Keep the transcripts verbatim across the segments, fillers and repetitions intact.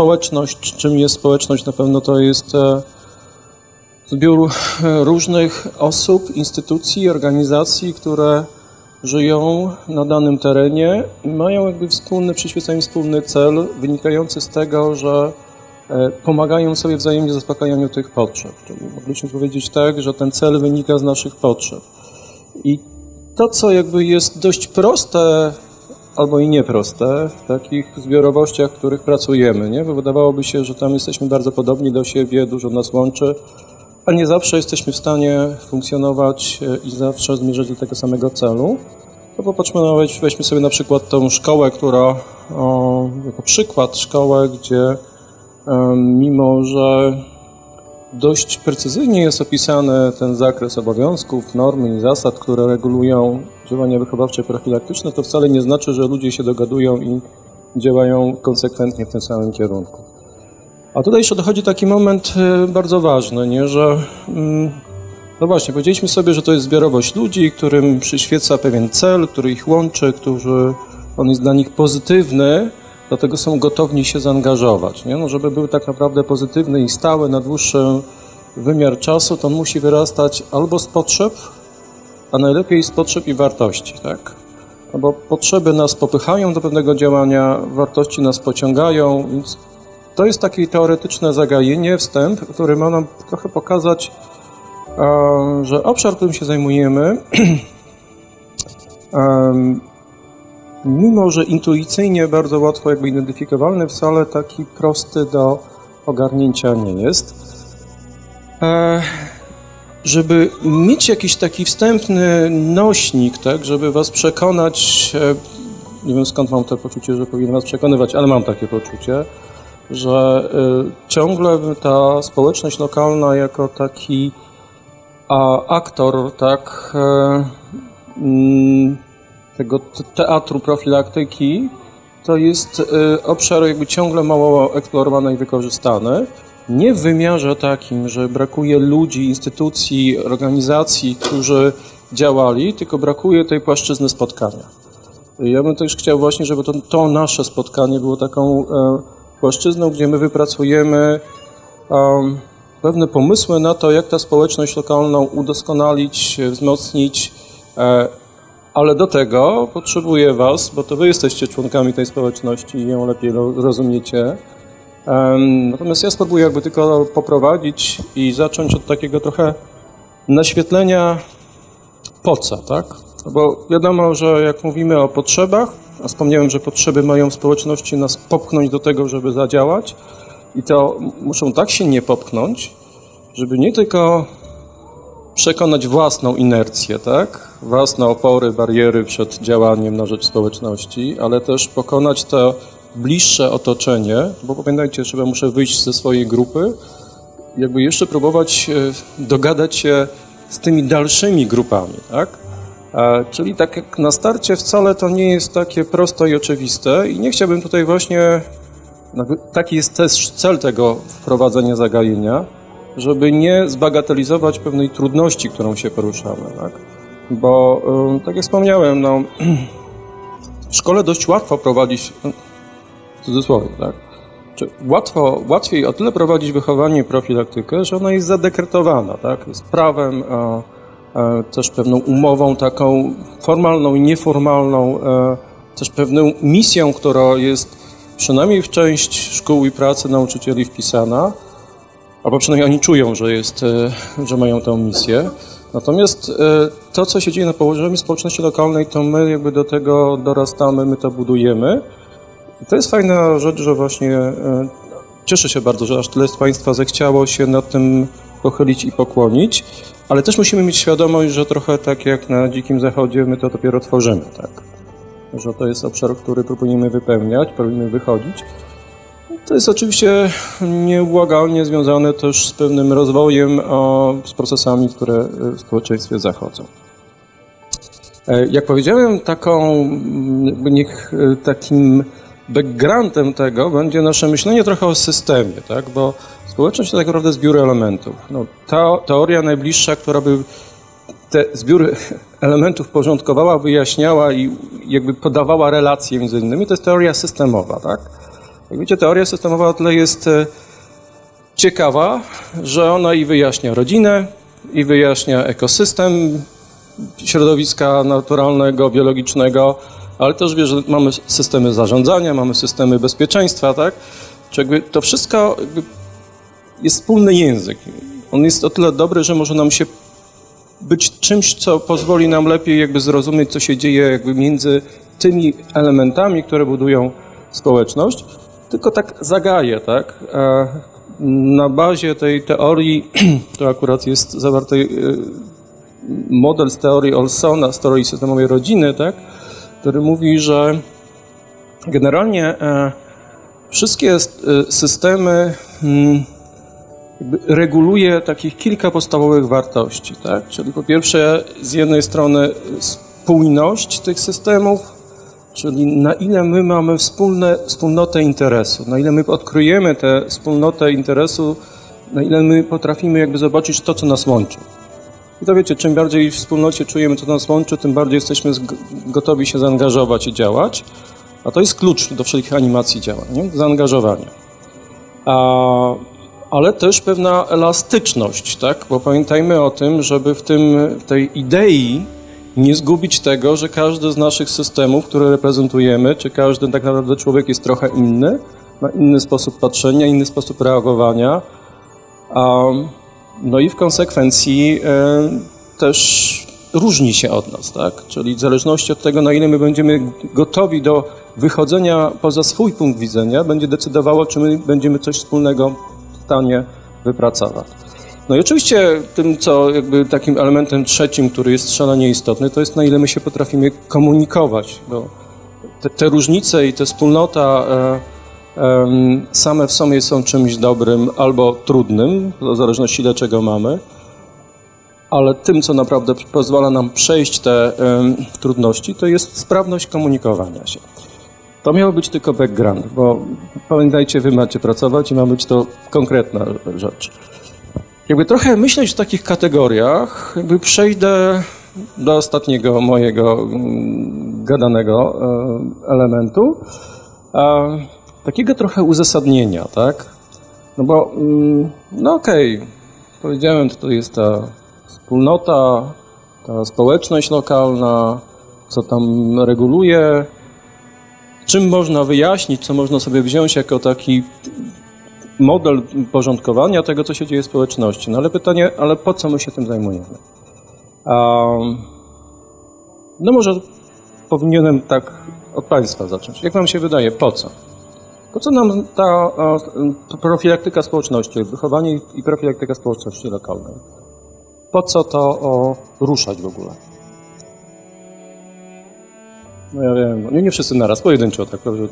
społeczność, czym jest społeczność? Na pewno to jest zbiór różnych osób, instytucji, organizacji, które żyją na danym terenie i mają jakby wspólny, przyświecają wspólny cel wynikający z tego, że pomagają sobie wzajemnie w zaspokajaniu tych potrzeb. Czyli mogliśmy powiedzieć tak, że ten cel wynika z naszych potrzeb. I to, co jakby jest dość proste albo i nieproste w takich zbiorowościach, w których pracujemy, nie? Bo wydawałoby się, że tam jesteśmy bardzo podobni do siebie, dużo nas łączy, a nie zawsze jesteśmy w stanie funkcjonować i zawsze zmierzać do tego samego celu. To popatrzmy, no, weźmy sobie na przykład tą szkołę, która, o, jako przykład szkołę, gdzie um, mimo, że dość precyzyjnie jest opisany ten zakres obowiązków, norm i zasad, które regulują działania wychowawcze i profilaktyczne, to wcale nie znaczy, że ludzie się dogadują i działają konsekwentnie w tym samym kierunku. A tutaj jeszcze dochodzi taki moment bardzo ważny, nie, że no właśnie, powiedzieliśmy sobie, że to jest zbiorowość ludzi, którym przyświeca pewien cel, który ich łączy, którzy, on jest dla nich pozytywny, dlatego są gotowni się zaangażować. Nie? No, żeby był tak naprawdę pozytywny i stały na dłuższy wymiar czasu, to on musi wyrastać albo z potrzeb, a najlepiej z potrzeb i wartości. Tak? No bo potrzeby nas popychają do pewnego działania, wartości nas pociągają, więc to jest takie teoretyczne zagajenie, wstęp, który ma nam trochę pokazać, że obszar, którym się zajmujemy, mimo że intuicyjnie bardzo łatwo jakby identyfikowalny, wcale taki prosty do ogarnięcia nie jest. Żeby mieć jakiś taki wstępny nośnik, tak, żeby was przekonać, nie wiem skąd mam to poczucie, że powinien was przekonywać, ale mam takie poczucie, że ciągle ta społeczność lokalna jako taki a aktor, tak, tego teatru profilaktyki, to jest obszar jakby ciągle mało eksplorowany i wykorzystany. Nie w wymiarze takim, że brakuje ludzi, instytucji, organizacji, którzy działali, tylko brakuje tej płaszczyzny spotkania. Ja bym też chciał właśnie, żeby to, to nasze spotkanie było taką płaszczyzną, gdzie my wypracujemy um, pewne pomysły na to, jak tę społeczność lokalną udoskonalić, wzmocnić, e, ale do tego potrzebuję was, bo to wy jesteście członkami tej społeczności i ją lepiej rozumiecie. E, natomiast ja spróbuję jakby tylko poprowadzić i zacząć od takiego trochę naświetlenia po co, tak? Bo wiadomo, że jak mówimy o potrzebach, a wspomniałem, że potrzeby mają w społeczności nas popchnąć do tego, żeby zadziałać, i to muszą tak się nie popchnąć, żeby nie tylko przekonać własną inercję, tak? Własne opory, bariery przed działaniem na rzecz społeczności, ale też pokonać to bliższe otoczenie, bo pamiętajcie, że muszę wyjść ze swojej grupy, jakby jeszcze próbować dogadać się z tymi dalszymi grupami, tak? Czyli tak jak na starcie wcale to nie jest takie proste i oczywiste i nie chciałbym tutaj właśnie, taki jest też cel tego wprowadzenia zagajenia, żeby nie zbagatelizować pewnej trudności, którą się poruszamy, tak? Bo tak jak wspomniałem, no, w szkole dość łatwo prowadzić, w cudzysłowie, tak? Czy łatwo, łatwiej o tyle prowadzić wychowanie i profilaktykę, że ona jest zadekretowana, tak? Jest prawem, a, a też pewną umową taką formalną i nieformalną, a, też pewną misją, która jest przynajmniej w część szkół i pracy nauczycieli wpisana, albo przynajmniej oni czują, że, jest, że mają tę misję. Natomiast to, co się dzieje na poziomie społeczności lokalnej, to my jakby do tego dorastamy, my to budujemy. I to jest fajna rzecz, że właśnie cieszę się bardzo, że aż tyle z Państwa zechciało się nad tym pochylić i pokłonić, ale też musimy mieć świadomość, że trochę tak jak na Dzikim Zachodzie my to dopiero tworzymy, tak? Że to jest obszar, który próbujemy wypełniać, próbujemy wychodzić. To jest oczywiście nieubłagalnie związane też z pewnym rozwojem, a z procesami, które w społeczeństwie zachodzą. Jak powiedziałem, taką, jakby niech takim backgroundem tego będzie nasze myślenie trochę o systemie, tak? Bo społeczność to tak naprawdę zbiór elementów. No, ta teoria najbliższa, która by te zbiory elementów porządkowała, wyjaśniała i jakby podawała relacje między innymi, to jest teoria systemowa, tak? Jak wiecie, teoria systemowa o tyle jest ciekawa, że ona i wyjaśnia rodzinę, i wyjaśnia ekosystem środowiska naturalnego, biologicznego, ale też wie, że mamy systemy zarządzania, mamy systemy bezpieczeństwa, tak? Czy jakby to wszystko jakby jest wspólny język. On jest o tyle dobry, że może nam się być czymś, co pozwoli nam lepiej jakby zrozumieć, co się dzieje jakby między tymi elementami, które budują społeczność, tylko tak zagaje, tak? Na bazie tej teorii, to akurat jest zawarty model z teorii Olsona, z teorii systemowej rodziny, tak? Który mówi, że generalnie wszystkie systemy jakby reguluje takich kilka podstawowych wartości, tak? Czyli po pierwsze z jednej strony spójność tych systemów, czyli na ile my mamy wspólne, wspólnotę interesu, na ile my odkryjemy tę wspólnotę interesu, na ile my potrafimy jakby zobaczyć to, co nas łączy. I to wiecie, czym bardziej w wspólnocie czujemy, co nas łączy, tym bardziej jesteśmy gotowi się zaangażować i działać, a to jest klucz do wszelkich animacji działań, nie? Zaangażowanie. A, ale też pewna elastyczność, tak? Bo pamiętajmy o tym, żeby w, tym, w tej idei nie zgubić tego, że każdy z naszych systemów, które reprezentujemy, czy każdy tak naprawdę człowiek jest trochę inny, ma inny sposób patrzenia, inny sposób reagowania, um, no i w konsekwencji e, też różni się od nas, tak? Czyli w zależności od tego, na ile my będziemy gotowi do wychodzenia poza swój punkt widzenia, będzie decydowało, czy my będziemy coś wspólnego w stanie wypracować. No i oczywiście tym, co jakby takim elementem trzecim, który jest szalenie istotny, to jest na ile my się potrafimy komunikować, bo te, te różnice i ta wspólnota e, e, same w sobie są czymś dobrym albo trudnym, w zależności ile czego mamy, ale tym, co naprawdę pozwala nam przejść te e, trudności, to jest sprawność komunikowania się. To miało być tylko background, bo pamiętajcie, wy macie pracować i ma być to konkretna rzecz. Jakby trochę myśleć w takich kategoriach, jakby przejdę do ostatniego mojego gadanego elementu, takiego trochę uzasadnienia, tak? No bo, no okej, okay, powiedziałem, to jest ta wspólnota, ta społeczność lokalna, co tam reguluje, czym można wyjaśnić, co można sobie wziąć jako taki model porządkowania tego, co się dzieje w społeczności. No ale pytanie, ale po co my się tym zajmujemy? Um, no może powinienem tak od Państwa zacząć. Jak Wam się wydaje, po co? Po co nam ta o, profilaktyka społeczności, wychowanie i profilaktyka społeczności lokalnej? Po co to o, ruszać w ogóle? No ja wiem, nie, nie wszyscy naraz, pojedynczo tak, prawda?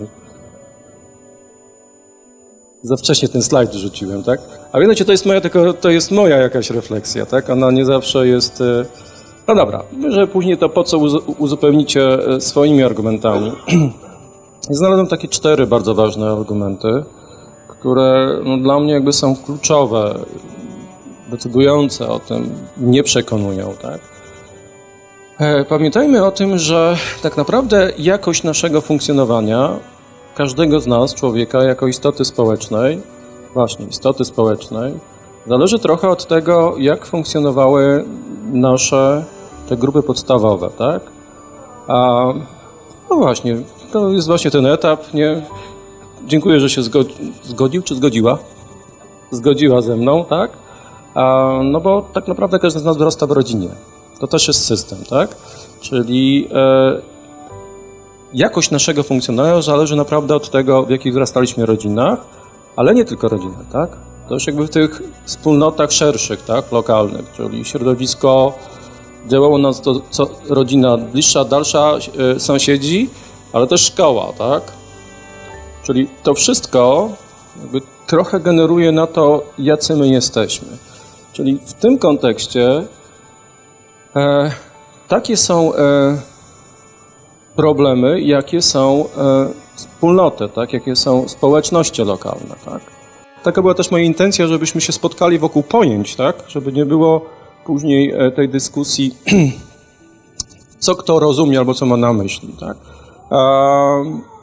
Za wcześnie ten slajd rzuciłem, tak? A wiecie, to jest moja, tylko to jest moja jakaś refleksja, tak? Ona nie zawsze jest... No dobra, że później to po co uzupełnicie swoimi argumentami. Znalazłem takie cztery bardzo ważne argumenty, które no, dla mnie jakby są kluczowe, decydujące o tym, nie przekonują, tak? Pamiętajmy o tym, że tak naprawdę jakość naszego funkcjonowania każdego z nas, człowieka, jako istoty społecznej, właśnie istoty społecznej, zależy trochę od tego, jak funkcjonowały nasze te grupy podstawowe, tak? A, no właśnie, to jest właśnie ten etap, nie? Dziękuję, że się zgodzi, zgodził, czy zgodziła? Zgodziła ze mną, tak? A, no bo tak naprawdę każdy z nas wyrasta w rodzinie. To też jest system, tak? Czyli e, jakość naszego funkcjonowania zależy naprawdę od tego, w jakich wyrastaliśmy rodzinach, ale nie tylko rodzinach, tak? Też jakby w tych wspólnotach szerszych, tak? Lokalnych, czyli środowisko, działało nas to, co rodzina bliższa, dalsza, e, sąsiedzi, ale też szkoła, tak? Czyli to wszystko jakby trochę generuje na to, jacy my jesteśmy. Czyli w tym kontekście e, takie są e, problemy, jakie są e, wspólnoty, tak? Jakie są społeczności lokalne, tak? Taka była też moja intencja, żebyśmy się spotkali wokół pojęć, tak? Żeby nie było później e, tej dyskusji, co kto rozumie albo co ma na myśli, tak? E,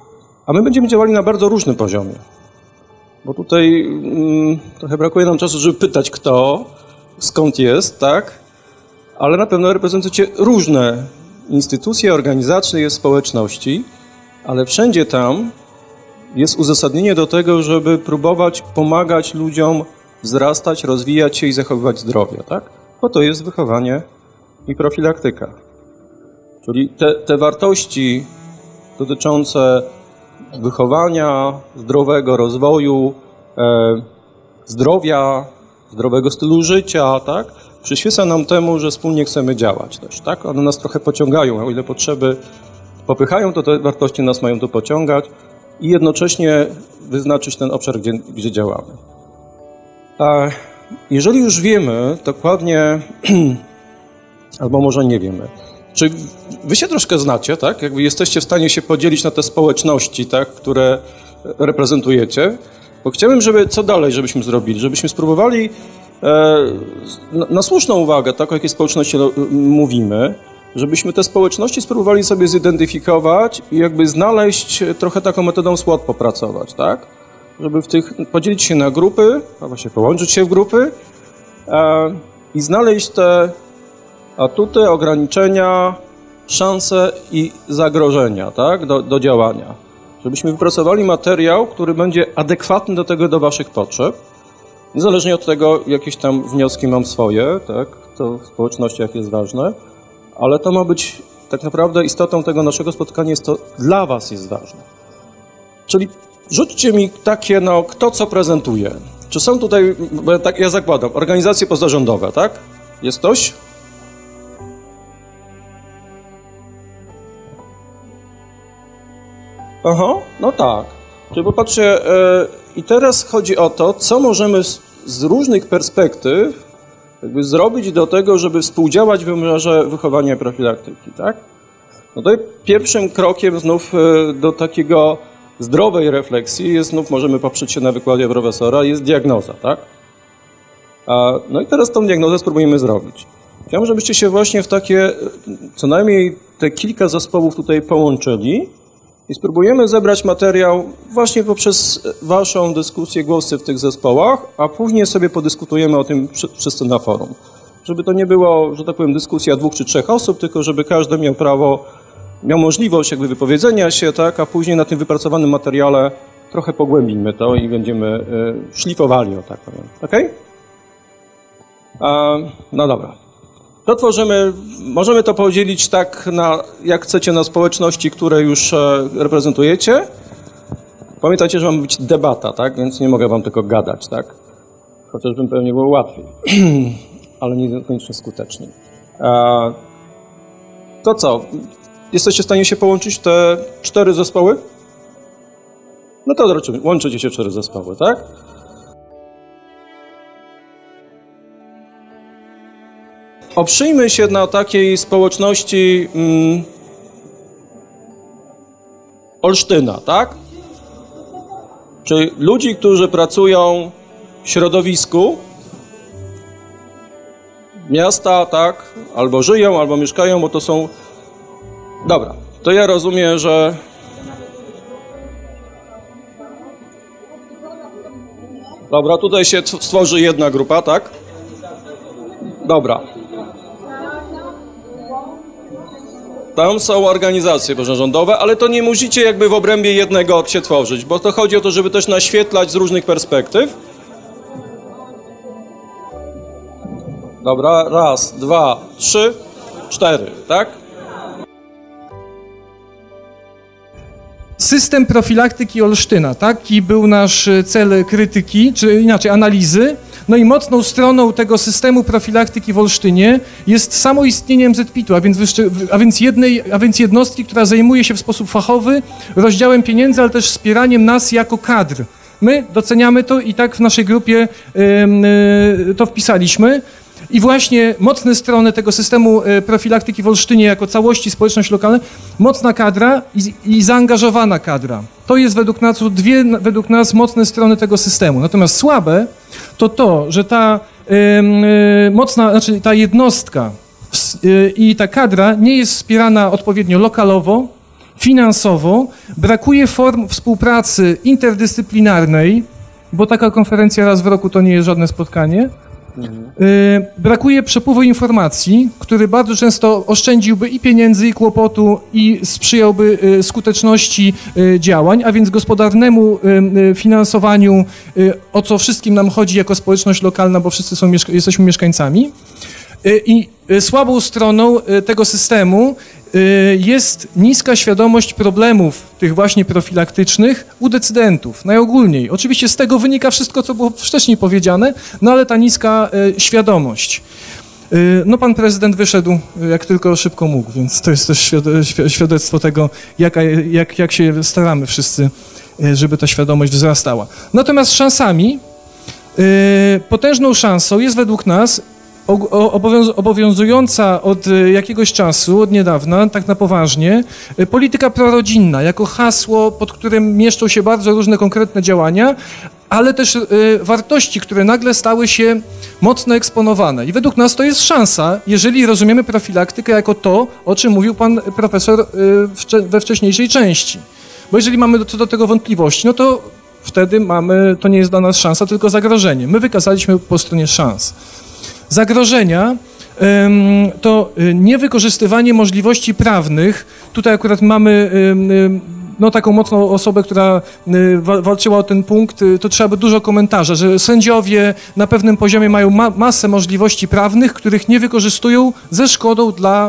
A my będziemy działali na bardzo różnym poziomie. Bo tutaj mm, trochę brakuje nam czasu, żeby pytać kto, skąd jest, tak? Ale na pewno reprezentujecie różne instytucje, organizacje, społeczności, ale wszędzie tam jest uzasadnienie do tego, żeby próbować pomagać ludziom wzrastać, rozwijać się i zachowywać zdrowie, tak? Bo to jest wychowanie i profilaktyka. Czyli te, te wartości dotyczące wychowania, zdrowego rozwoju, e, zdrowia, zdrowego stylu życia, tak? Przyświeca nam temu, że wspólnie chcemy działać też, tak? One nas trochę pociągają, o ile potrzeby popychają, to te wartości nas mają tu pociągać i jednocześnie wyznaczyć ten obszar, gdzie, gdzie działamy. A jeżeli już wiemy dokładnie, albo może nie wiemy, czy wy się troszkę znacie, tak? Jakby jesteście w stanie się podzielić na te społeczności, tak? Które reprezentujecie, bo chciałbym, żeby co dalej, żebyśmy zrobili, żebyśmy spróbowali e, na, na słuszną uwagę, tak? O jakiej społeczności mówimy, żebyśmy te społeczności spróbowali sobie zidentyfikować i jakby znaleźć trochę taką metodą SWOT popracować, tak? Żeby w tych, podzielić się na grupy, a właśnie połączyć się w grupy e, i znaleźć te atuty, ograniczenia, szanse i zagrożenia, tak? Do, do działania. Żebyśmy wypracowali materiał, który będzie adekwatny do tego, do waszych potrzeb. Niezależnie od tego, jakieś tam wnioski mam swoje, tak? To w społecznościach jest ważne. Ale to ma być tak naprawdę istotą tego naszego spotkania, jest to dla was jest ważne. Czyli rzućcie mi takie, no, kto co prezentuje. Czy są tutaj, bo ja, tak, ja zakładam, organizacje pozarządowe, tak? Jest ktoś? Aha, no tak. Czyli popatrzcie, yy, i teraz chodzi o to, co możemy z, z różnych perspektyw jakby zrobić do tego, żeby współdziałać w wymiarze wychowania i profilaktyki, tak? No to pierwszym krokiem znów yy, do takiego zdrowej refleksji jest, znów możemy poprzeć się na wykładzie profesora, jest diagnoza, tak? A, no i teraz tą diagnozę spróbujemy zrobić. Chciałbym, żebyście się właśnie w takie, co najmniej te kilka zespołów tutaj połączyli i spróbujemy zebrać materiał właśnie poprzez waszą dyskusję, głosy w tych zespołach, a później sobie podyskutujemy o tym wszyscy na forum. Żeby to nie było, że tak powiem, dyskusja dwóch czy trzech osób, tylko żeby każdy miał prawo, miał możliwość jakby wypowiedzenia się, tak, a później na tym wypracowanym materiale trochę pogłębimy to i będziemy y, szlifowali, o tak powiem. Okej? Okay? No dobra. To tworzymy, możemy to podzielić tak, na, jak chcecie, na społeczności, które już e, reprezentujecie. Pamiętajcie, że ma być debata, tak? Więc nie mogę wam tylko gadać, tak? Chociażby pewnie było łatwiej, ale nie koniecznie skuteczniej. E, to co? Jesteście w stanie się połączyć w te cztery zespoły? No to łączycie się w cztery zespoły, tak? Oprzyjmy się na takiej społeczności mm, Olsztyna, tak? Czyli ludzi, którzy pracują w środowisku miasta, tak? Albo żyją, albo mieszkają, bo to są... Dobra, to ja rozumiem, że... Dobra, tutaj się stworzy jedna grupa, tak? Dobra. Tam są organizacje pozarządowe, ale to nie musicie jakby w obrębie jednego się tworzyć, bo to chodzi o to, żeby też naświetlać z różnych perspektyw. Dobra, raz, dwa, trzy, cztery, tak? System profilaktyki Olsztyna, taki był nasz cel krytyki, czy inaczej analizy. No i mocną stroną tego systemu profilaktyki w Olsztynie jest samo istnienie M Z P I T-u, a więc, a, więc jednej, a więc jednostki, która zajmuje się w sposób fachowy rozdziałem pieniędzy, ale też wspieraniem nas jako kadr. My doceniamy to i tak w naszej grupie y, y, to wpisaliśmy. I właśnie mocne strony tego systemu profilaktyki w Olsztynie jako całości społeczność lokalna, mocna kadra i, i zaangażowana kadra. To jest według nas dwie według nas mocne strony tego systemu. Natomiast słabe to to, że ta yy, mocna, znaczy ta jednostka yy, i ta kadra nie jest wspierana odpowiednio lokalowo, finansowo, brakuje form współpracy interdyscyplinarnej, bo taka konferencja raz w roku to nie jest żadne spotkanie. Mhm. Brakuje przepływu informacji, który bardzo często oszczędziłby i pieniędzy, i kłopotu, i sprzyjałby skuteczności działań, a więc gospodarnemu finansowaniu, o co wszystkim nam chodzi jako społeczność lokalna, bo wszyscy są, jesteśmy mieszkańcami. I słabą stroną tego systemu jest niska świadomość problemów tych właśnie profilaktycznych u decydentów, najogólniej. Oczywiście z tego wynika wszystko, co było wcześniej powiedziane, no ale ta niska świadomość. No pan prezydent wyszedł jak tylko szybko mógł, więc to jest też świadectwo tego, jak, jak, jak się staramy wszyscy, żeby ta świadomość wzrastała. Natomiast szansami, potężną szansą jest według nas obowiązująca od jakiegoś czasu, od niedawna, tak na poważnie, polityka prorodzinna, jako hasło, pod którym mieszczą się bardzo różne konkretne działania, ale też wartości, które nagle stały się mocno eksponowane. I według nas to jest szansa, jeżeli rozumiemy profilaktykę jako to, o czym mówił pan profesor we wcześniejszej części. Bo jeżeli mamy co do tego wątpliwości, no to wtedy mamy, to nie jest dla nas szansa, tylko zagrożenie. My wykazaliśmy po stronie szans. Zagrożenia to niewykorzystywanie możliwości prawnych. Tutaj akurat mamy no, taką mocną osobę, która walczyła o ten punkt. To trzeba by dużo komentarza, że sędziowie na pewnym poziomie mają ma masę możliwości prawnych, których nie wykorzystują ze szkodą dla,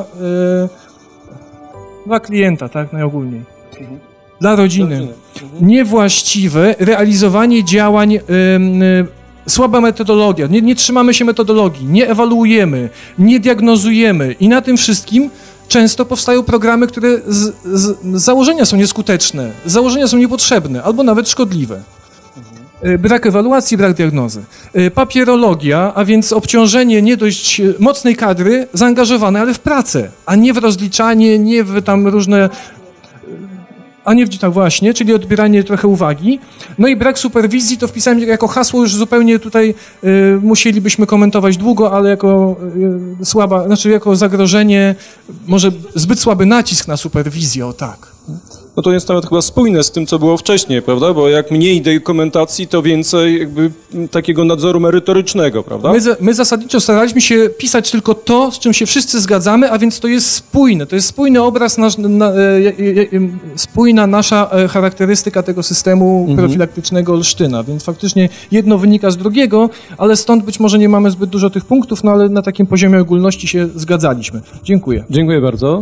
dla klienta, tak najogólniej. Dla rodziny. Niewłaściwe realizowanie działań, słaba metodologia, nie, nie trzymamy się metodologii, nie ewaluujemy, nie diagnozujemy i na tym wszystkim często powstają programy, które z, z, z założenia są nieskuteczne, z założenia są niepotrzebne albo nawet szkodliwe. Mhm. Brak ewaluacji, brak diagnozy. Papierologia, a więc obciążenie nie dość mocnej kadry zaangażowanej, ale w pracę, a nie w rozliczanie, nie w tam różne... a nie w tak właśnie, czyli odbieranie trochę uwagi. No i brak superwizji to wpisałem jako hasło, już zupełnie tutaj y, musielibyśmy komentować długo, ale jako y, słaba, znaczy jako zagrożenie, może zbyt słaby nacisk na superwizję, o tak. No to jest nawet chyba spójne z tym, co było wcześniej, prawda? Bo jak mniej dokumentacji, to więcej jakby takiego nadzoru merytorycznego, prawda? My, my zasadniczo staraliśmy się pisać tylko to, z czym się wszyscy zgadzamy, a więc to jest spójne. To jest spójny obraz, nasz, na, spójna nasza charakterystyka tego systemu mhm. profilaktycznego Olsztyna, więc faktycznie jedno wynika z drugiego, ale stąd być może nie mamy zbyt dużo tych punktów, no ale na takim poziomie ogólności się zgadzaliśmy. Dziękuję. Dziękuję bardzo.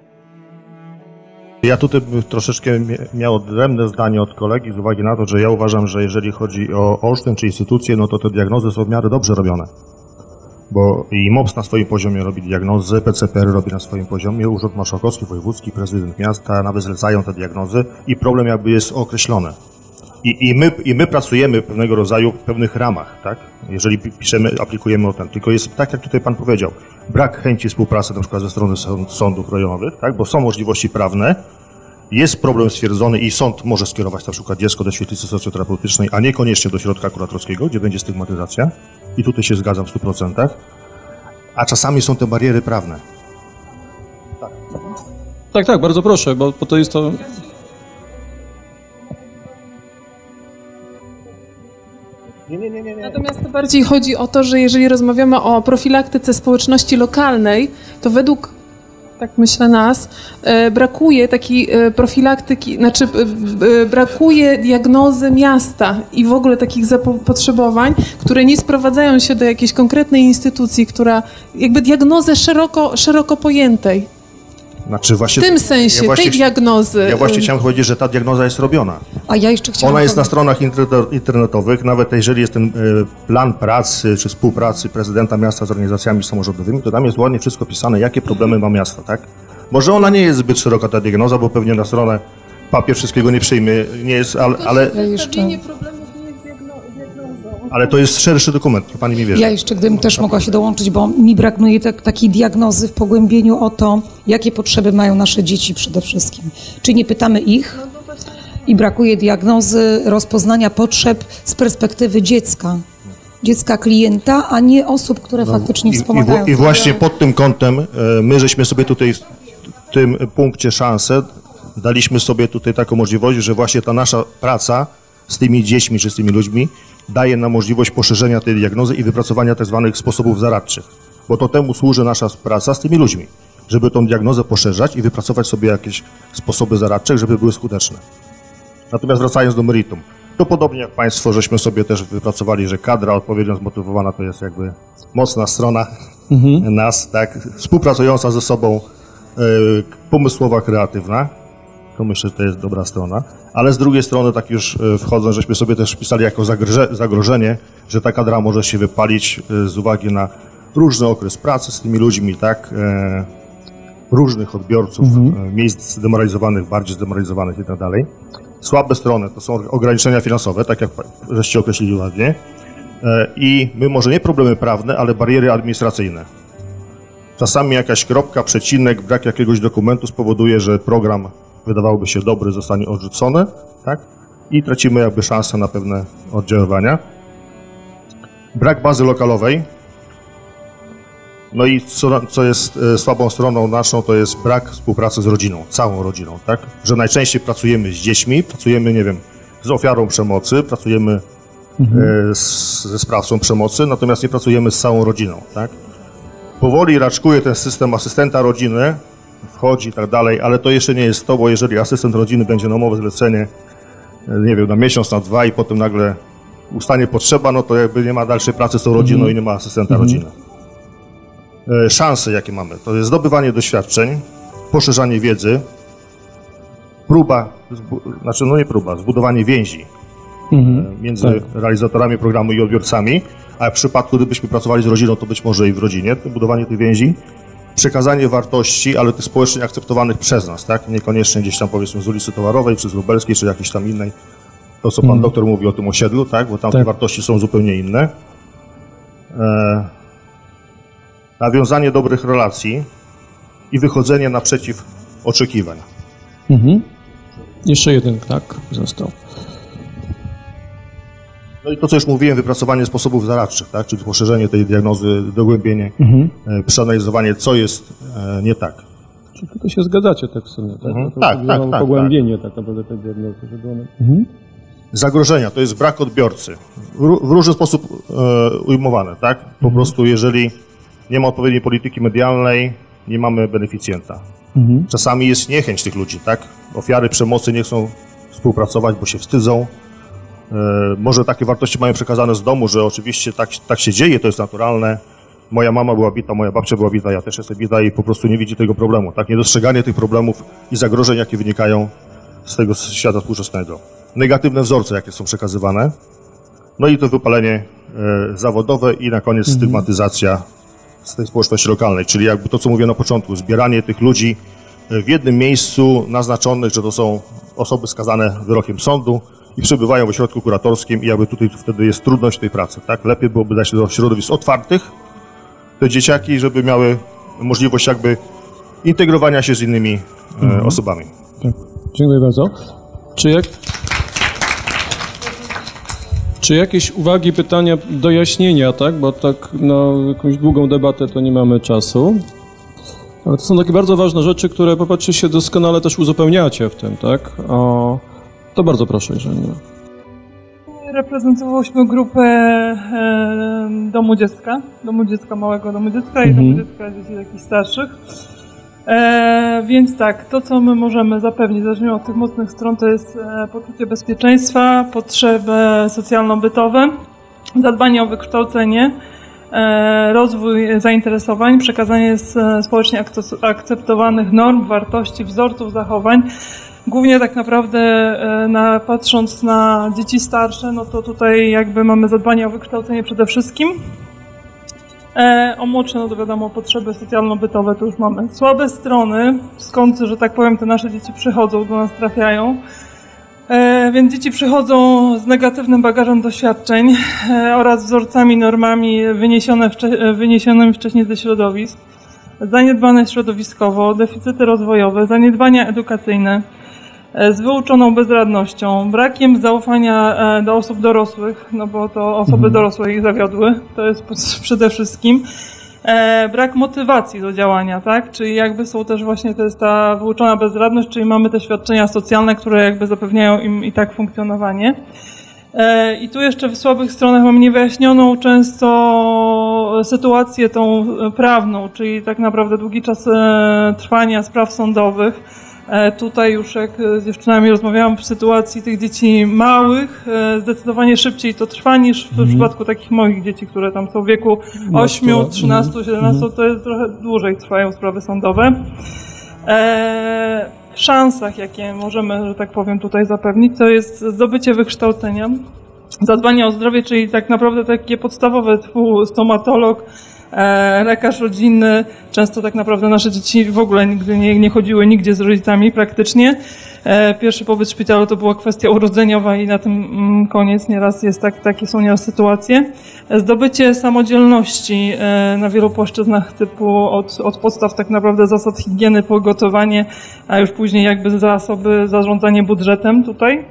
Ja tutaj troszeczkę miał odrębne zdanie od kolegi z uwagi na to, że ja uważam, że jeżeli chodzi o Olsztyn czy instytucje, no to te diagnozy są w miarę dobrze robione. Bo i M O P S na swoim poziomie robi diagnozy, P C P R robi na swoim poziomie, Urząd Marszałkowski, Wojewódzki, prezydent miasta nawet zlecają te diagnozy i problem jakby jest określony. I, i, my, I my pracujemy w pewnego rodzaju w pewnych ramach, tak? Jeżeli piszemy, aplikujemy o ten. Tylko jest tak, jak tutaj pan powiedział, brak chęci współpracy na przykład ze strony sądów rejonowych, tak? Bo są możliwości prawne, jest problem stwierdzony i sąd może skierować na przykład dziecko do świetlicy socjoterapeutycznej, a niekoniecznie do środka kuratorskiego, gdzie będzie stygmatyzacja. I tutaj się zgadzam w stu procentach. A czasami są te bariery prawne. Tak, tak, tak bardzo proszę, bo, bo to jest to... Nie, nie, nie, nie, nie. Natomiast to bardziej chodzi o to, że jeżeli rozmawiamy o profilaktyce społeczności lokalnej, to według, tak myślę nas, e, brakuje takiej e, profilaktyki, znaczy e, e, brakuje diagnozy miasta i w ogóle takich zapotrzebowań, które nie sprowadzają się do jakiejś konkretnej instytucji, która jakby diagnozę szeroko, szeroko pojętej. Znaczy właśnie, w tym sensie, ja właśnie, tej diagnozy. Ja właśnie chciałem powiedzieć, że ta diagnoza jest robiona. A ja jeszcze chciałam... Ona jest na stronach internetowych, nawet jeżeli jest ten plan pracy czy współpracy prezydenta miasta z organizacjami samorządowymi, to tam jest ładnie wszystko pisane, jakie problemy ma miasto, tak? Może ona nie jest zbyt szeroka, ta diagnoza, bo pewnie na stronę papier wszystkiego nie przyjmie, nie jest, ale... ale... Ja jeszcze... Ale to jest szerszy dokument, pani mi wierzy. Ja jeszcze, gdybym też mogła się dołączyć, bo mi brakuje tak, takiej diagnozy w pogłębieniu o to, jakie potrzeby mają nasze dzieci przede wszystkim. Czy nie pytamy ich i brakuje diagnozy rozpoznania potrzeb z perspektywy dziecka. Dziecka klienta, a nie osób, które no, faktycznie i, wspomagają. I, I właśnie pod tym kątem my żeśmy sobie tutaj w tym punkcie szansę daliśmy sobie tutaj taką możliwość, że właśnie ta nasza praca z tymi dziećmi czy z tymi ludźmi daje nam możliwość poszerzenia tej diagnozy i wypracowania tak zwanych sposobów zaradczych. Bo to temu służy nasza praca z tymi ludźmi, żeby tą diagnozę poszerzać i wypracować sobie jakieś sposoby zaradcze, żeby były skuteczne. Natomiast wracając do meritum, to podobnie jak Państwo, żeśmy sobie też wypracowali, że kadra odpowiednio zmotywowana to jest jakby mocna strona mhm. nas, tak, współpracująca ze sobą, y, pomysłowa, kreatywna. To myślę, że to jest dobra strona. Ale z drugiej strony, tak już wchodząc, żeśmy sobie też wpisali jako zagrożenie, że ta kadra może się wypalić z uwagi na różny okres pracy z tymi ludźmi, tak, e, różnych odbiorców, mhm. e, miejsc zdemoralizowanych, bardziej zdemoralizowanych i tak dalej. Słabe strony to są ograniczenia finansowe, tak jak żeście określili ładnie. E, I my może nie problemy prawne, ale bariery administracyjne. Czasami jakaś kropka, przecinek, brak jakiegoś dokumentu spowoduje, że program wydawałoby się dobry, zostanie odrzucony, tak? I tracimy jakby szansę na pewne oddziaływania. Brak bazy lokalowej. No i co, co jest e, słabą stroną naszą, to jest brak współpracy z rodziną, całą rodziną, tak? Że najczęściej pracujemy z dziećmi, pracujemy, nie wiem, z ofiarą przemocy, pracujemy mhm. e, z, ze sprawcą przemocy, natomiast nie pracujemy z całą rodziną, tak? Powoli raczkuje ten system asystenta rodziny, wchodzi i tak dalej, ale to jeszcze nie jest to, bo jeżeli asystent rodziny będzie na umowę zlecenie, nie wiem, na miesiąc, na dwa i potem nagle ustanie potrzeba, no to jakby nie ma dalszej pracy z tą rodziną mhm. i nie ma asystenta mhm. rodziny. E, szanse, jakie mamy, to jest zdobywanie doświadczeń, poszerzanie wiedzy, próba, znaczy no nie próba, zbudowanie więzi mhm. między tak. realizatorami programu i odbiorcami, a w przypadku, gdybyśmy pracowali z rodziną, to być może i w rodzinie, to budowanie tej więzi, przekazanie wartości, ale tych społecznie akceptowanych przez nas, tak? Niekoniecznie gdzieś tam powiedzmy z ulicy Towarowej, czy z Lubelskiej, czy jakiejś tam innej. To, co pan mm. doktor mówi o tym osiedlu, tak? Bo tam tak. te wartości są zupełnie inne. E... Nawiązanie dobrych relacji i wychodzenie naprzeciw oczekiwań. Mhm. Jeszcze jeden, tak? Został. No i to, co już mówiłem, wypracowanie sposobów zaradczych, tak? Czyli poszerzenie tej diagnozy, dogłębienie, mhm. e, przeanalizowanie, co jest e, nie tak. Czy tylko się zgadzacie tak w sumie, tak? Mhm. To tak, tak, tak, pogłębienie tak. tak naprawdę tej diagnozy, żeby one... Mhm. Zagrożenia, to jest brak odbiorcy. W, w różny sposób e, ujmowane, tak? Po mhm. prostu jeżeli nie ma odpowiedniej polityki medialnej, nie mamy beneficjenta. Mhm. Czasami jest niechęć tych ludzi, tak? Ofiary przemocy nie chcą współpracować, bo się wstydzą. Może takie wartości mają przekazane z domu, że oczywiście tak, tak się dzieje, to jest naturalne. Moja mama była bita, moja babcia była bita, ja też jestem bita i po prostu nie widzi tego problemu. Tak? Niedostrzeganie tych problemów i zagrożeń, jakie wynikają z tego świata współczesnego. Negatywne wzorce, jakie są przekazywane. No i to wypalenie e, zawodowe i na koniec mhm. stygmatyzacja z tej społeczności lokalnej, czyli jakby to, co mówię na początku, zbieranie tych ludzi w jednym miejscu naznaczonych, że to są osoby skazane wyrokiem sądu, i przebywają w ośrodku kuratorskim i jakby tutaj wtedy jest trudność tej pracy, tak? Lepiej byłoby dać do środowisk otwartych te dzieciaki, żeby miały możliwość jakby integrowania się z innymi mhm. e, osobami. Tak. Dziękuję bardzo. Czy, jak... Czy jakieś uwagi, pytania, dojaśnienia, tak? Bo tak na jakąś długą debatę to nie mamy czasu. Ale to są takie bardzo ważne rzeczy, które popatrzcie się doskonale też uzupełniacie w tym, tak? O... To bardzo proszę, jeżeli nie. Reprezentowałyśmy grupę e, Domu Dziecka, Domu Dziecka Małego Domu Dziecka i mhm. Domu Dziecka Dzieci takich starszych. E, więc tak, to co my możemy zapewnić, zależnie od tych mocnych stron, to jest e, poczucie bezpieczeństwa, potrzeby socjalno-bytowe, zadbanie o wykształcenie, e, rozwój zainteresowań, przekazanie z, społecznie akceptowanych norm, wartości, wzorców zachowań. Głównie tak naprawdę na, patrząc na dzieci starsze, no to tutaj jakby mamy zadbanie o wykształcenie przede wszystkim. E, o młodsze, no to wiadomo, potrzeby socjalno-bytowe to już mamy. Słabe strony, skąd, że tak powiem, te nasze dzieci przychodzą, do nas trafiają. E, więc dzieci przychodzą z negatywnym bagażem doświadczeń e, oraz wzorcami, normami wyniesione wcze- wyniesionymi wcześniej ze środowisk. Zaniedbane środowiskowo, deficyty rozwojowe, zaniedbania edukacyjne, z wyuczoną bezradnością, brakiem zaufania do osób dorosłych, no bo to osoby mhm. dorosłe ich zawiodły, to jest przede wszystkim, E, brak motywacji do działania, tak? Czyli jakby są też właśnie, to jest ta wyuczona bezradność, czyli mamy te świadczenia socjalne, które jakby zapewniają im i tak funkcjonowanie. E, I tu jeszcze w słabych stronach mamy niewyjaśnioną często sytuację tą prawną, czyli tak naprawdę długi czas e, trwania spraw sądowych. Tutaj już jak z dziewczynami rozmawiałam w sytuacji tych dzieci małych, zdecydowanie szybciej to trwa niż w mm. przypadku takich moich dzieci, które tam są w wieku ośmiu, trzynastu, siedemnastu, to jest trochę dłużej trwają sprawy sądowe. E, w szansach, jakie możemy, że tak powiem, tutaj zapewnić, to jest zdobycie wykształcenia, zadbanie o zdrowie, czyli tak naprawdę takie podstawowe typu stomatolog, E, lekarz rodzinny, często tak naprawdę nasze dzieci w ogóle nigdy nie, nie chodziły nigdzie z rodzicami praktycznie. E, pierwszy pobyt w szpitalu to była kwestia urodzeniowa i na tym mm, koniec. Nieraz jest tak, takie są nieraz sytuacje. E, zdobycie samodzielności e, na wielu płaszczyznach typu od, od podstaw tak naprawdę zasad higieny, pogotowanie, a już później jakby zasoby, zarządzanie budżetem tutaj.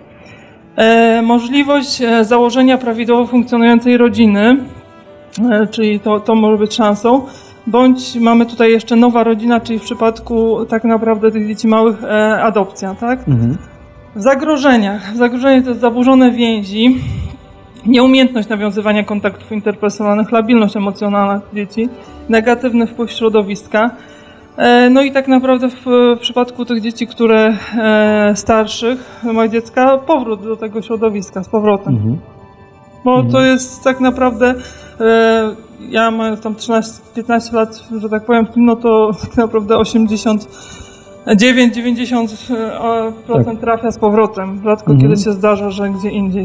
E, możliwość e, założenia prawidłowo funkcjonującej rodziny, czyli to, to może być szansą, bądź mamy tutaj jeszcze nowa rodzina, czyli w przypadku tak naprawdę tych dzieci małych e, adopcja, tak? Mhm. W zagrożeniach. Zagrożenie to jest zaburzone więzi, nieumiejętność nawiązywania kontaktów interpersonalnych, labilność emocjonalna dzieci, negatywny wpływ środowiska. E, no i tak naprawdę w, w przypadku tych dzieci, które e, starszych, małe dziecka, powrót do tego środowiska z powrotem. Mhm. Bo mhm. to jest tak naprawdę, e, ja mam tam trzynaście piętnaście lat, że tak powiem, no to tak naprawdę osiemdziesiąt dziewięć do dziewięćdziesięciu procent tak. trafia z powrotem. Rzadko mhm. kiedy się zdarza, że gdzie indziej.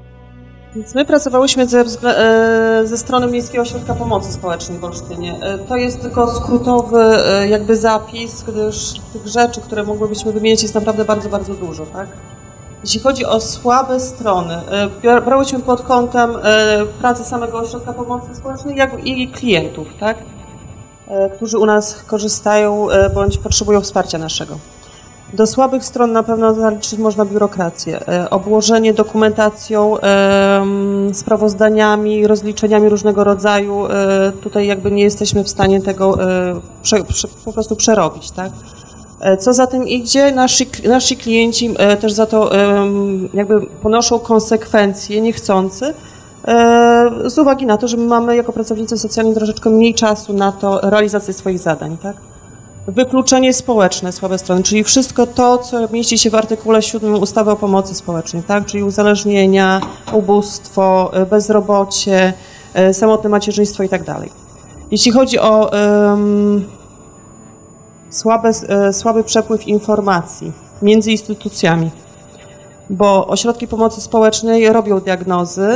Więc my pracowałyśmy ze, ze strony Miejskiego Ośrodka Pomocy Społecznej w Olsztynie. To jest tylko skrótowy jakby zapis, gdyż tych rzeczy, które mogłybyśmy wymienić, jest naprawdę bardzo, bardzo dużo, tak? Jeśli chodzi o słabe strony, brałyśmy pod kątem pracy samego Ośrodka Pomocy Społecznej, jak i klientów, tak? Którzy u nas korzystają bądź potrzebują wsparcia naszego. Do słabych stron na pewno zaliczyć można biurokrację, obłożenie dokumentacją, sprawozdaniami, rozliczeniami różnego rodzaju. Tutaj jakby nie jesteśmy w stanie tego prze, prze, po prostu przerobić, tak? Co za tym idzie, nasi, nasi klienci też za to jakby ponoszą konsekwencje niechcący, z uwagi na to, że my mamy jako pracownicy socjalni troszeczkę mniej czasu na to realizację swoich zadań, tak? Wykluczenie społeczne, słabe strony, czyli wszystko to, co mieści się w artykule siódmym ustawy o pomocy społecznej, tak? Czyli uzależnienia, ubóstwo, bezrobocie, samotne macierzyństwo i tak dalej. Jeśli chodzi o um, słabe, słaby przepływ informacji między instytucjami, bo ośrodki pomocy społecznej robią diagnozy,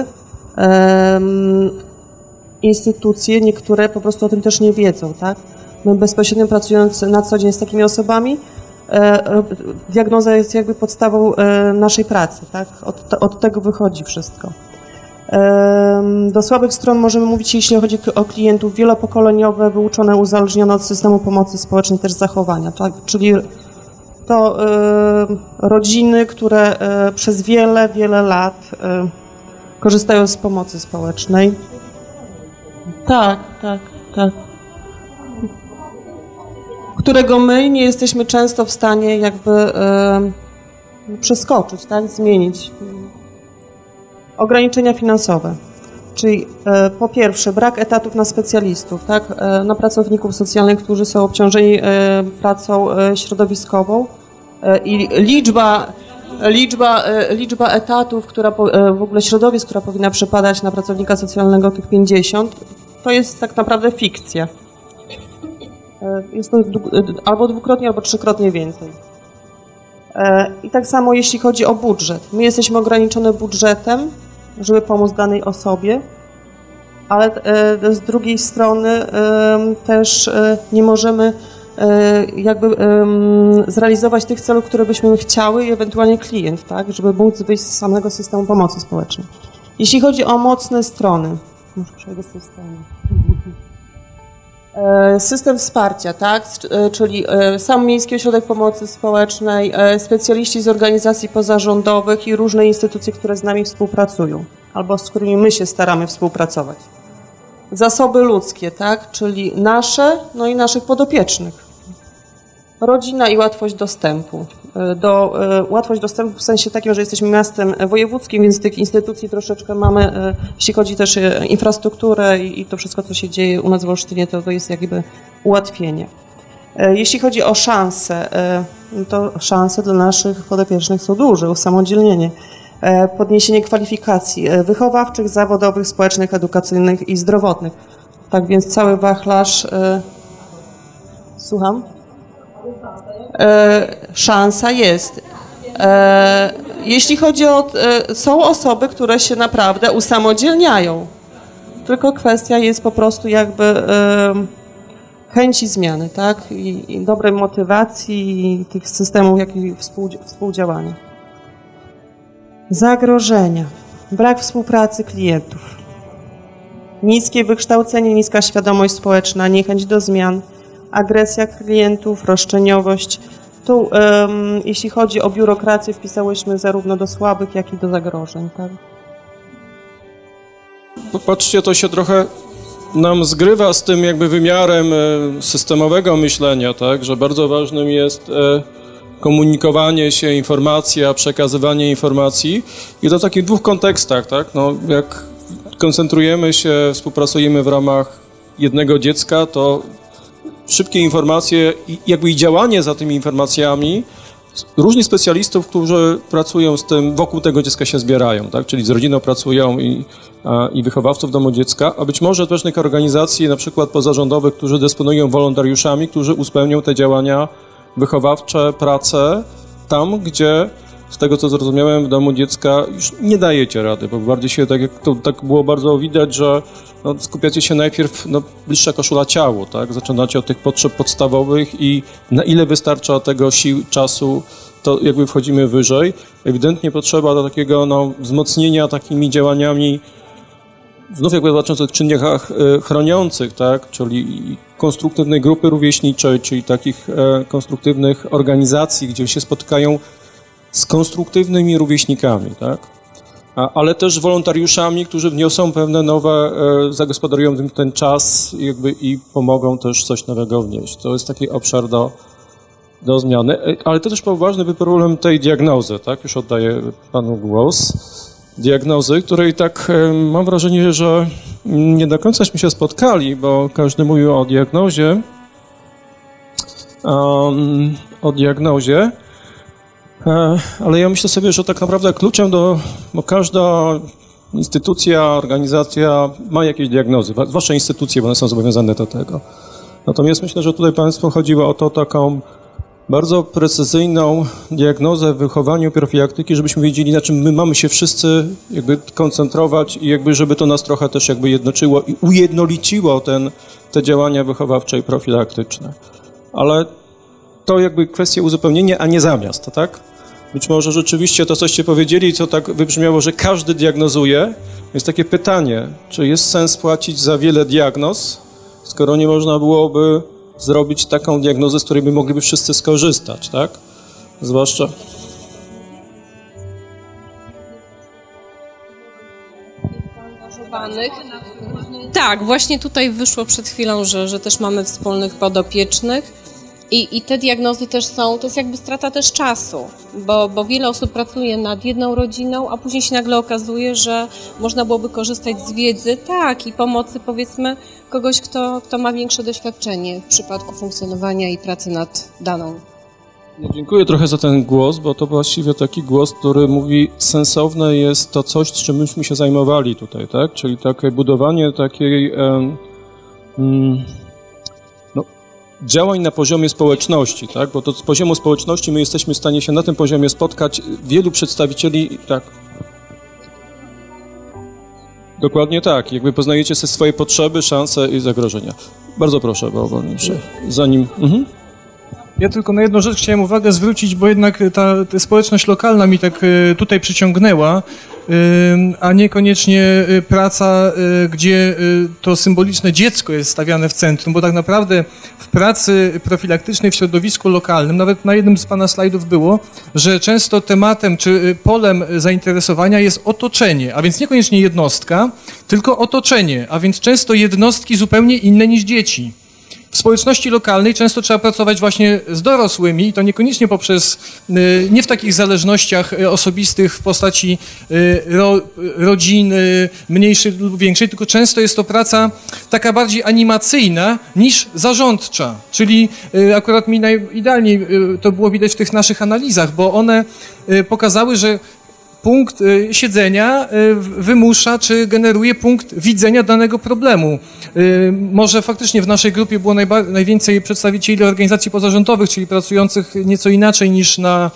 um, instytucje, niektóre po prostu o tym też nie wiedzą, tak? My bezpośrednio pracując na co dzień z takimi osobami, e, diagnoza jest jakby podstawą e, naszej pracy, tak? Od, od tego wychodzi wszystko. E, do słabych stron możemy mówić, jeśli chodzi o klientów, wielopokoleniowe, wyuczone, uzależnione od systemu pomocy społecznej też zachowania, tak? Czyli to e, rodziny, które e, przez wiele, wiele lat e, korzystają z pomocy społecznej. Tak, tak, tak. Którego my nie jesteśmy często w stanie jakby e, przeskoczyć, tak, zmienić. Ograniczenia finansowe, czyli e, po pierwsze brak etatów na specjalistów, tak, e, na pracowników socjalnych, którzy są obciążeni e, pracą e, środowiskową e, i liczba, liczba, e, liczba etatów, która po, e, w ogóle środowisk, która powinna przypadać na pracownika socjalnego, tych pięćdziesiąt, to jest tak naprawdę fikcja. Jest to albo dwukrotnie, albo trzykrotnie więcej. I tak samo jeśli chodzi o budżet. My jesteśmy ograniczone budżetem, żeby pomóc danej osobie, ale z drugiej strony też nie możemy jakby zrealizować tych celów, które byśmy chciały i ewentualnie klient, tak, żeby móc wyjść z samego systemu pomocy społecznej. Jeśli chodzi o mocne strony, może przejdę z tej strony. System wsparcia, tak, czyli sam Miejski Ośrodek Pomocy Społecznej, specjaliści z organizacji pozarządowych i różne instytucje, które z nami współpracują, albo z którymi my się staramy współpracować. zasoby ludzkie, tak? Czyli nasze, no i naszych podopiecznych. Rodzina i łatwość dostępu. Do, łatwość dostępu w sensie takim, że jesteśmy miastem wojewódzkim, więc tych instytucji troszeczkę mamy, jeśli chodzi też o infrastrukturę i, i to wszystko, co się dzieje u nas w Olsztynie, to, to jest jakby ułatwienie. Jeśli chodzi o szanse, to szanse dla naszych podopiecznych są duże, usamodzielnienie, podniesienie kwalifikacji wychowawczych, zawodowych, społecznych, edukacyjnych i zdrowotnych. Tak więc cały wachlarz... Słucham? Szansa jest. Jeśli chodzi o... Są osoby, które się naprawdę usamodzielniają. Tylko kwestia jest po prostu jakby chęci zmiany, tak? I, i dobrej motywacji i tych systemów, jak i współdziałania. Zagrożenia. Brak współpracy klientów. Niskie wykształcenie, niska świadomość społeczna, niechęć do zmian, agresja klientów, roszczeniowość. Tu, um, jeśli chodzi o biurokrację, wpisałyśmy zarówno do słabych, jak i do zagrożeń. Tak? Popatrzcie, to się trochę nam zgrywa z tym jakby wymiarem systemowego myślenia, tak? Że bardzo ważnym jest komunikowanie się, informacja, przekazywanie informacji i to w takich dwóch kontekstach, tak? No, jak koncentrujemy się, współpracujemy w ramach jednego dziecka, to szybkie informacje i jakby i działanie za tymi informacjami różnych specjalistów, którzy pracują z tym, wokół tego dziecka się zbierają, tak? Czyli z rodziną pracują i, a, i wychowawców w domu dziecka, a być może też tych organizacji, na przykład pozarządowych, którzy dysponują wolontariuszami, którzy uzupełnią te działania wychowawcze, prace tam, gdzie z tego, co zrozumiałem, w domu dziecka już nie dajecie rady, bo bardziej się, tak jak to tak było bardzo widać, że no, skupiacie się najpierw, no, bliższa koszula ciału, tak? Zaczynacie od tych potrzeb podstawowych i na ile wystarcza tego sił, czasu, to jakby wchodzimy wyżej. Ewidentnie potrzeba do takiego, no, wzmocnienia takimi działaniami, znów jakby zobacząc o czynnikach e, chroniących, tak? Czyli konstruktywnej grupy rówieśniczej, czyli takich e, konstruktywnych organizacji, gdzie się spotykają z konstruktywnymi rówieśnikami, tak? A, ale też wolontariuszami, którzy wniosą pewne nowe, e, zagospodarują ten, ten czas jakby i pomogą też coś nowego wnieść. To jest taki obszar do, do zmiany. E, ale to też ważny problem tej diagnozy, tak? Już oddaję panu głos. Diagnozy, której tak e, mam wrażenie, że nie do końcaśmy się spotkali, bo każdy mówił o diagnozie. Um, o diagnozie. Ale ja myślę sobie, że tak naprawdę kluczem do, bo każda instytucja, organizacja ma jakieś diagnozy, zwłaszcza instytucje, bo one są zobowiązane do tego. Natomiast myślę, że tutaj państwu chodziło o to taką bardzo precyzyjną diagnozę w wychowaniu profilaktyki, żebyśmy wiedzieli, na czym my mamy się wszyscy jakby koncentrować i jakby, żeby to nas trochę też jakby jednoczyło i ujednoliciło ten, te działania wychowawcze i profilaktyczne. Ale to jakby kwestia uzupełnienia, a nie zamiast, tak? Być może rzeczywiście to, coście powiedzieli, co tak wybrzmiało, że każdy diagnozuje. Jest takie pytanie, czy jest sens płacić za wiele diagnoz, skoro nie można byłoby zrobić taką diagnozę, z której by mogliby wszyscy skorzystać, tak? Zwłaszcza... Tak, właśnie tutaj wyszło przed chwilą, że, że też mamy wspólnych podopiecznych. I, I te diagnozy też są, to jest jakby strata też czasu, bo, bo wiele osób pracuje nad jedną rodziną, a później się nagle okazuje, że można byłoby korzystać z wiedzy, tak, i pomocy, powiedzmy, kogoś, kto, kto ma większe doświadczenie w przypadku funkcjonowania i pracy nad daną. No, dziękuję trochę za ten głos, bo to właściwie taki głos, który mówi, sensowne jest to coś, z czym myśmy się zajmowali tutaj, tak? Czyli takie budowanie takiej... Um, um, działań na poziomie społeczności, tak? Bo to z poziomu społeczności my jesteśmy w stanie się na tym poziomie spotkać. Wielu przedstawicieli, tak. Dokładnie tak. Jakby poznajecie sobie swoje potrzeby, szanse i zagrożenia. Bardzo proszę, bo zanim... Mhm. Ja tylko na jedną rzecz chciałem uwagę zwrócić, bo jednak ta, ta społeczność lokalna mi tak tutaj przyciągnęła. a niekoniecznie praca, gdzie to symboliczne dziecko jest stawiane w centrum, bo tak naprawdę w pracy profilaktycznej w środowisku lokalnym, nawet na jednym z pana slajdów było, że często tematem czy polem zainteresowania jest otoczenie, a więc niekoniecznie jednostka, tylko otoczenie, a więc często jednostki zupełnie inne niż dzieci. W społeczności lokalnej często trzeba pracować właśnie z dorosłymi i to niekoniecznie poprzez, nie w takich zależnościach osobistych w postaci ro, rodziny mniejszej lub większej, tylko często jest to praca taka bardziej animacyjna niż zarządcza. Czyli akurat mi najidealniej to było widać w tych naszych analizach, bo one pokazały, że punkt siedzenia wymusza czy generuje punkt widzenia danego problemu. Może faktycznie w naszej grupie było najba- najwięcej przedstawicieli organizacji pozarządowych, czyli pracujących nieco inaczej niż na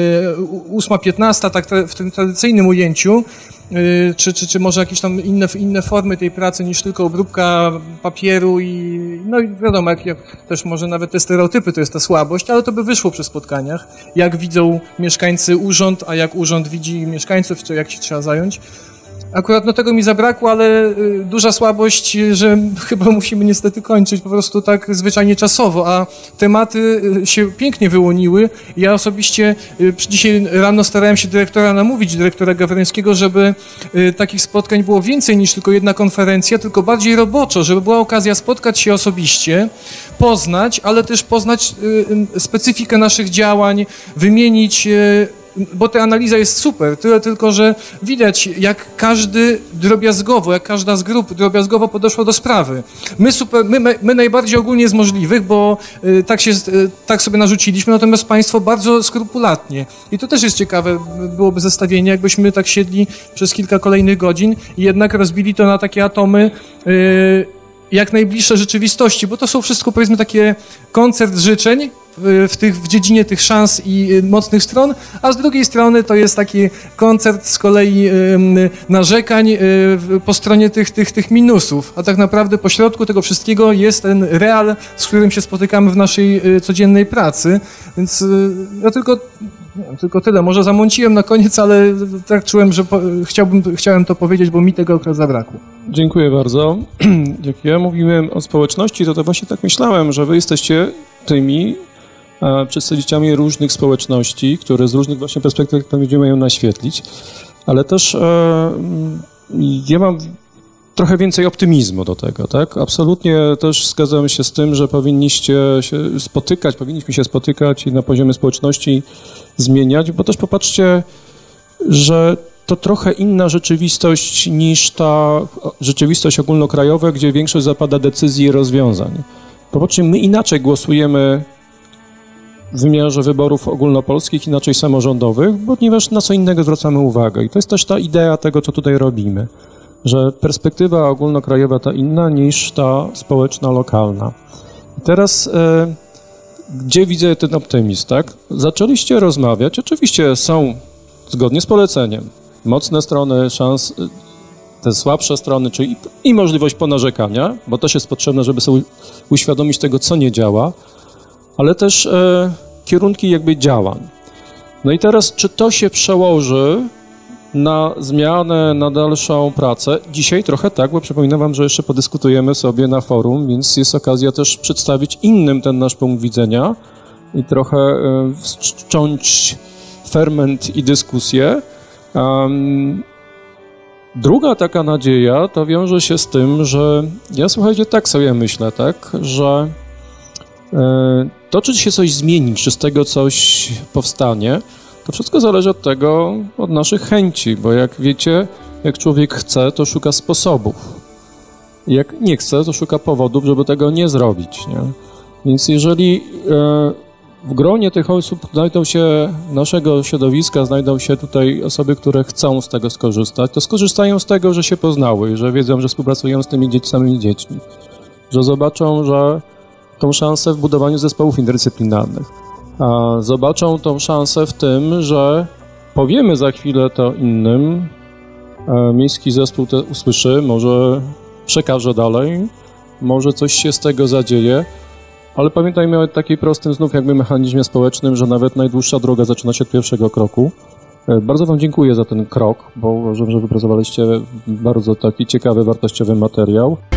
ósma piętnasta, tak w tym tradycyjnym ujęciu, czy, czy, czy może jakieś tam inne, inne formy tej pracy niż tylko obróbka papieru i no i wiadomo, jak, jak też może nawet te stereotypy to jest ta słabość, ale to by wyszło przy spotkaniach, jak widzą mieszkańcy urząd, a jak urząd widzi mieszkańców, czy jak się trzeba zająć. Akurat no tego mi zabrakło, ale y, duża słabość, że chyba musimy niestety kończyć po prostu tak zwyczajnie czasowo, a tematy się pięknie wyłoniły. Ja osobiście y, dzisiaj rano starałem się dyrektora namówić, dyrektora Gawrońskiego, żeby y, takich spotkań było więcej niż tylko jedna konferencja, tylko bardziej roboczo, żeby była okazja spotkać się osobiście, poznać, ale też poznać y, specyfikę naszych działań, wymienić y, bo ta analiza jest super, tyle tylko, że widać, jak każdy drobiazgowo, jak każda z grup drobiazgowo podeszła do sprawy. My, super, my, my najbardziej ogólnie z możliwych, bo y, tak, się, y, tak sobie narzuciliśmy, natomiast państwo bardzo skrupulatnie. I to też jest ciekawe, byłoby zestawienie, jakbyśmy tak siedli przez kilka kolejnych godzin i jednak rozbili to na takie atomy, y, jak najbliższe rzeczywistości, bo to są wszystko, powiedzmy, takie koncert życzeń, w, tych, w dziedzinie tych szans i mocnych stron, a z drugiej strony to jest taki koncert z kolei y, narzekań y, po stronie tych, tych, tych minusów, a tak naprawdę po środku tego wszystkiego jest ten real, z którym się spotykamy w naszej y, codziennej pracy, więc y, ja tylko, nie, tylko tyle, może zamąciłem na koniec, ale tak czułem, że po, chciałbym, chciałem to powiedzieć, bo mi tego akurat zabrakło. Dziękuję bardzo. Jak ja mówiłem o społeczności, to, to właśnie tak myślałem, że wy jesteście tymi e, przedstawicielami różnych społeczności, które z różnych właśnie perspektyw będziemy ją naświetlić, ale też e, ja mam trochę więcej optymizmu do tego, tak? Absolutnie też zgadzam się z tym, że powinniście się spotykać, powinniśmy się spotykać i na poziomie społeczności zmieniać, bo też popatrzcie, że to trochę inna rzeczywistość niż ta rzeczywistość ogólnokrajowa, gdzie większość zapada decyzji i rozwiązań. Popatrzcie, my inaczej głosujemy w wymiarze wyborów ogólnopolskich, inaczej samorządowych, ponieważ na co innego zwracamy uwagę. I to jest też ta idea tego, co tutaj robimy, że perspektywa ogólnokrajowa ta inna niż ta społeczna, lokalna. I teraz e, gdzie widzę ten optymizm, tak? Zaczęliście rozmawiać, oczywiście są zgodnie z poleceniem mocne strony, szans, te słabsze strony, czyli i możliwość ponarzekania, bo też jest potrzebne, żeby sobie uświadomić tego, co nie działa, ale też e, kierunki jakby działań. No i teraz, czy to się przełoży na zmianę, na dalszą pracę? Dzisiaj trochę tak, bo przypominam wam, że jeszcze podyskutujemy sobie na forum, więc jest okazja też przedstawić innym ten nasz punkt widzenia i trochę e, wszcząć ferment i dyskusję. Um, druga taka nadzieja to wiąże się z tym, że ja, słuchajcie, tak sobie myślę, tak, że e, to, czy się coś zmieni, czy z tego coś powstanie, to wszystko zależy od tego, od naszych chęci, bo jak wiecie, jak człowiek chce, to szuka sposobów. Jak nie chce, to szuka powodów, żeby tego nie zrobić, nie? Więc jeżeli e, w gronie tych osób znajdą się, naszego środowiska, znajdą się tutaj osoby, które chcą z tego skorzystać, to skorzystają z tego, że się poznały, że wiedzą, że współpracują z tymi dzieci, samymi dziećmi, że zobaczą, że tą szansę w budowaniu zespołów interdyscyplinarnych, a zobaczą tą szansę w tym, że powiemy za chwilę to innym, miejski zespół to usłyszy, może przekaże dalej, może coś się z tego zadzieje. Ale pamiętajmy o takiej prostym znów jakby mechanizmie społecznym, że nawet najdłuższa droga zaczyna się od pierwszego kroku Bardzo Wam dziękuję za ten krok, bo uważam, że wypracowaliście bardzo taki ciekawy, wartościowy materiał.